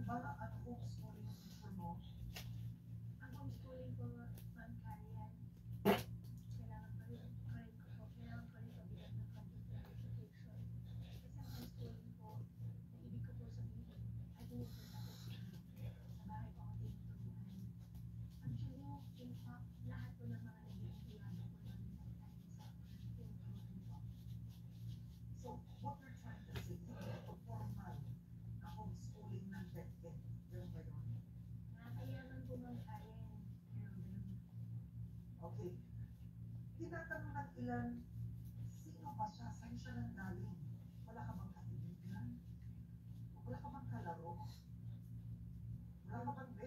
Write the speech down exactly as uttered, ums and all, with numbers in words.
ba at homeschooling ang teacher mo? Ang homeschooling ko, ma'am Karian, kailangan pa rin, correct ko po, kailangan pa rin pabigat ng computer education. Kasi ang homeschooling ko, ang ibig ko po sabihin, ay pinupunta ko sa sa bahay ko ako tinuturuan. Actually, in fact, lahat po ng mga naging empleyado po namin sa time sa tinuturuan po. So, what you're trying to say, hindi ito formal na homeschooling ng pet-pet. Ganun ba yun? Nakakayaman po ma'am Karen. Pero ganun. Okay. Tinatanong ng ilan, sino ba siya? Saan siya nang galing? Wala ka bang kaibigan? Wala ka bang kalaro? Wala ka bang